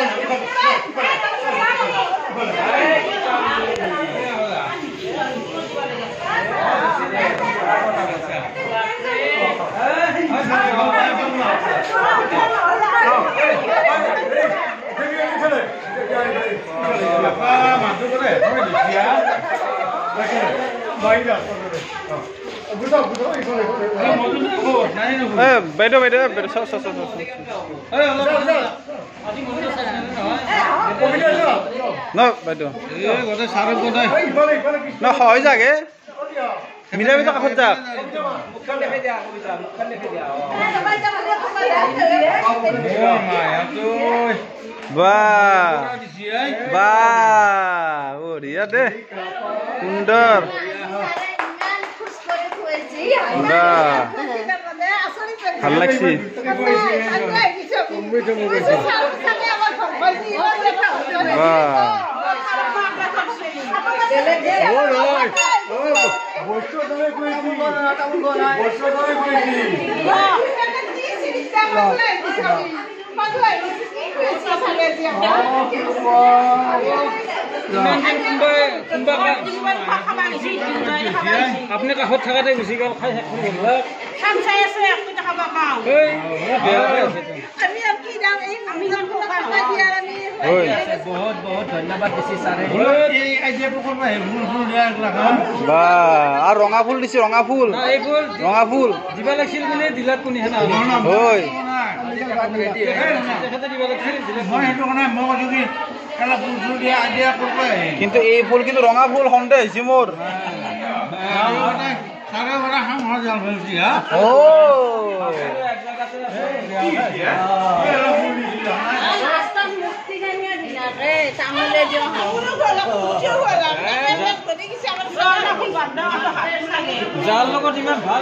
বাইদেউ বাইদেউ বাইদেউ চাওক চাওক চাওক ন বাইদেউ ন হয় যাগে মিলা মিলা কাষত যাক বাহ বাহ বঢ়িয়া দে সুন্দৰ ভাল লাগছি আপনি কাষত থাকাতে গুচি গেল খাই খাম চাই আছে আপনি খাব খাও বহুত বহুত ধন্যবাদ দিছি স্যারে এই আইডিয়াটো কৰিব আৰু ৰঙা ফুল দিছে ৰঙা ফুল ৰঙা ফুল দিবা লাগিছিল মানে দিলাত কোনি হেনা হয় কিন্তু এই ফুল কিন্তু ৰঙা ফুল সন্দেহ হৈছে মোৰ যাৰ লগত ইমান ভাল